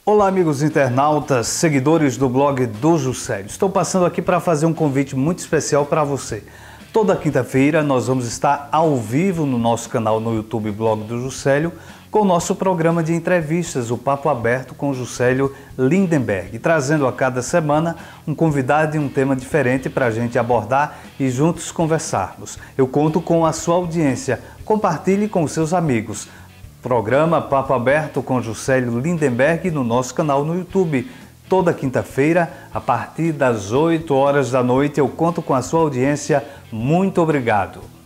Olá, amigos internautas, seguidores do blog do Juscelio. Estou passando aqui para fazer um convite muito especial para você. Toda quinta-feira nós vamos estar ao vivo no nosso canal no YouTube Blog do Juscelio com o nosso programa de entrevistas, o Papo Aberto com o Juscelio Lindenberg, trazendo a cada semana um convidado e um tema diferente para a gente abordar e juntos conversarmos. Eu conto com a sua audiência. Compartilhe com os seus amigos. Programa Papo Aberto com Juscelio Lindenberg no nosso canal no YouTube. Toda quinta-feira, a partir das 8 horas da noite, eu conto com a sua audiência. Muito obrigado.